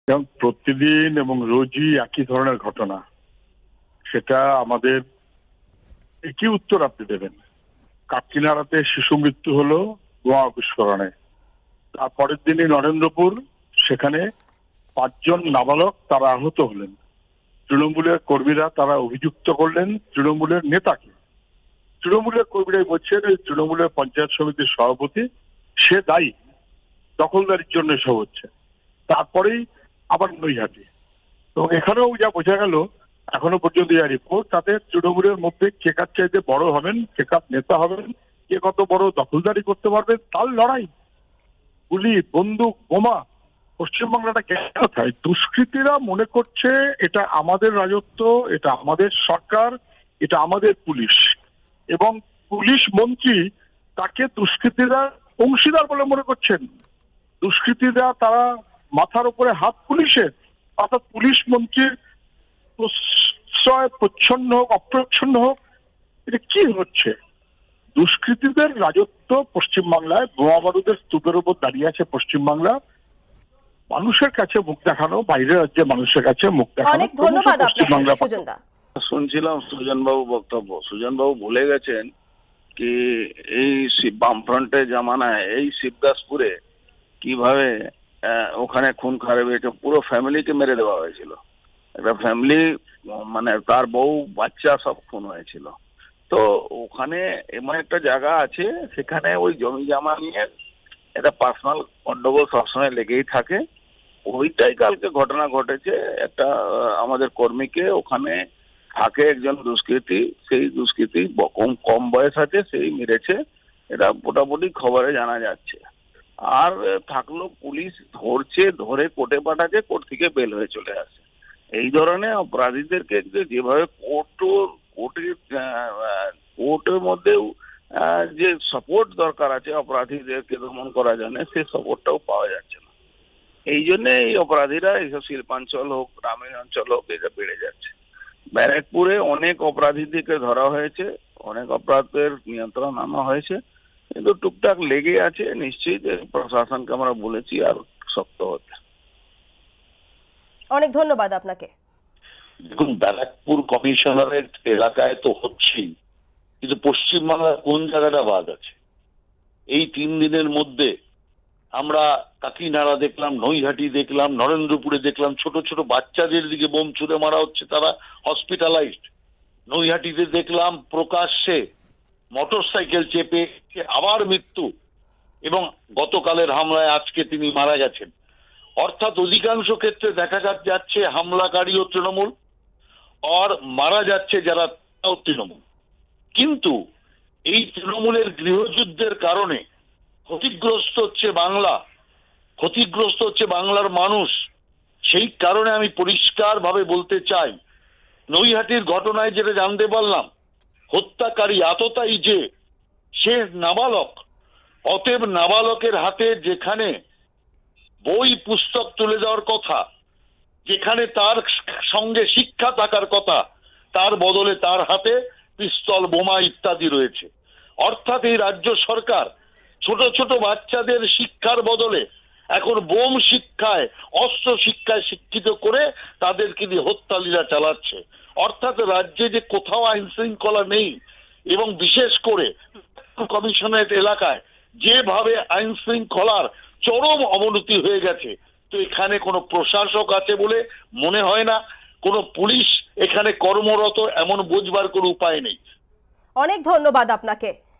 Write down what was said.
এবং প্রতিদিন এবং রোজই একই ধরনের ঘটনা, সেটা আমাদের একই উত্তর আপনি দেবেন। কাকিনাড়াতে শিশু মৃত্যু হলো বোমা বিস্ফোরণে, তারপরের দিনই নরেন্দ্রপুর, সেখানে 5 জন নাবালক তারা আহত হলেন। তৃণমূলের কর্মীরা তারা অভিযুক্ত করলেন তৃণমূলের নেতাকে। তৃণমূলের কর্মীরাই বলছেন তৃণমূলের পঞ্চায়েত সমিতির সভাপতি সে দায়ী, দখলদারির জন্য সব হচ্ছে। তারপরেই আবার নৈহাটি। তো এখানেও যা বোঝা গেল এখনো পর্যন্ত যা রিপোর্ট, তাতে তৃণমূলের মধ্যে কে কার চাইতে বড় হবেন, কে কার নেতা হবেন, কে কত বড় দখলদারি করতে পারবে তার লড়াই। গুলি, বন্দুক, বোমা। পশ্চিমবাংলাটা কেন চায়? দুষ্কৃতীরা মনে করছে এটা আমাদের রাজত্ব, এটা আমাদের সরকার, এটা আমাদের পুলিশ, এবং পুলিশ মন্ত্রী তাকে দুষ্কৃতীরা অংশীদার বলে মনে করছেন। দুষ্কৃতীরা তারা মাথার উপরে হাত পুলিশের, অর্থাৎ পুলিশ মন্ত্রীর প্রশ্রয় প্রচ্ছন্ন হোক অপ্রচ্ছন্ন হোক, এটা কি হচ্ছে? দুষ্কৃতীদের রাজত্ব পশ্চিমবাংলায়, বোমা বারুদের স্তূপের উপর দাঁড়িয়ে আছে পশ্চিমবাংলা। মানুষের কাছে মুখ দেখানো, বাইরের রাজ্যের মানুষের কাছে মুখ দেখানো। অনেক ধন্যবাদ আপনাকে সুজনদা। শুনছিলাম সুজনবাবু বক্তব্য, সুজনবাবু ভুলে গেছেন কি এই বামফ্রন্টের জামানায় এই শিবদাসপুরে কিভাবে ওখানে খুন খারাপি, এটা পুরো ফ্যামিলিকে মেরে দেওয়া হয়েছিল। একটা ফ্যামিলি মানে তার বউ বাচ্চা সব খুন হয়েছিল। তো ওখানে এমন একটা জায়গা আছে, সেখানে ওই জমি জমা নিয়ে একটা পার্সোনাল গন্ডগোল সবসময় লেগেই থাকে। ওইটাই কালকে ঘটনা ঘটেছে। একটা আমাদের কর্মীকে ওখানে থাকে একজন দুষ্কৃতী, সেই দুষ্কৃতী কম বয়স আছে, সেই মেরেছে, এটা মোটামুটি খবরে জানা যাচ্ছে। আর থাকলো পুলিশ ধরছে, ধরে কোর্টে পাঠাচ্ছে, কোর্ট থেকে বেল হয়ে চলে আসে। এই ধরনের অপরাধীদেরকে যেভাবে কোর্টের মধ্যেও যে সাপোর্ট দরকার আছে অপরাধীদেরকে দমন করার জন্য, সেই সাপোর্টটাও পাওয়া যাচ্ছে না। এই জন্য এই অপরাধীরা এইসব শিল্পাঞ্চল হোক, গ্রামীণ অঞ্চল হোক, এটা বেড়ে যাচ্ছে। ব্যারাকপুরে অনেক অপরাধীদেরকে ধরা হয়েছে, অনেক অপরাধের নিয়ন্ত্রণ আনা হয়েছে, কিন্তু টুকটাক লেগে আছে। নিশ্চয়ই প্রশাসনকে আমরা বলেছি আর শক্ত হতে। অনেক ধন্যবাদ আপনাকে। দেখুন, ব্যারাকপুর কমিশনারের এলাকায় তো হচ্ছেই, কিন্তু পশ্চিমবাংলার কোন জায়গাটা বাদ আছে? এই 3 দিনের মধ্যে আমরা কাকিনাড়া দেখলাম, নৈহাটি দেখলাম, নরেন্দ্রপুরে দেখলাম, ছোট ছোট বাচ্চাদের দিকে বোম ছুড়ে মারা হচ্ছে, তারা হসপিটালাইজড। নৈহাটিতে দেখলাম প্রকাশ্যে মোটরসাইকেল চেপে আবার মৃত্যু, এবং গতকালের হামলায় আজকে তিনি মারা গেছেন। অর্থাৎ অধিকাংশ ক্ষেত্রে দেখা যাচ্ছে হামলাকারীও তৃণমূল, আর মারা যাচ্ছে যারা তৃণমূল। কিন্তু এই তৃণমূলের গৃহযুদ্ধের কারণে ক্ষতিগ্রস্ত হচ্ছে বাংলা, ক্ষতিগ্রস্ত হচ্ছে বাংলার মানুষ। সেই কারণে আমি পরিষ্কার ভাবে বলতে চাই, নৈহাটির ঘটনায় যেটা জানতে পারলাম, হত্যাকারী আততায়ী যে সে নাবালক। অতএব নাবালকের হাতে যেখানে বই পুস্তক তুলে দেওয়ার কথা, যেখানে তার সঙ্গে শিক্ষা থাকার কথা, তার বদলে তার হাতে পিস্তল, বোমা ইত্যাদি রয়েছে। অর্থাৎ এই রাজ্য সরকার ছোট ছোট বাচ্চাদের শিক্ষার বদলে এখন বোম শিক্ষায়, অস্ত্র শিক্ষায় শিক্ষিত করে তাদেরকে দিয়ে হত্যালীলা চালাচ্ছে। অর্থাৎ রাজ্যে যে কোথাও আইন শৃঙ্খলা নেই, এবং বিশেষ করে কমিশনারেট এলাকায় যেভাবে আইন শৃঙ্খলার চরম অবনতি হয়ে গেছে, তো এখানে কোনো প্রশাসক আছে বলে মনে হয় না, কোনো পুলিশ এখানে কর্মরত এমন বোঝবার কোনো উপায় নেই। অনেক ধন্যবাদ আপনাকে।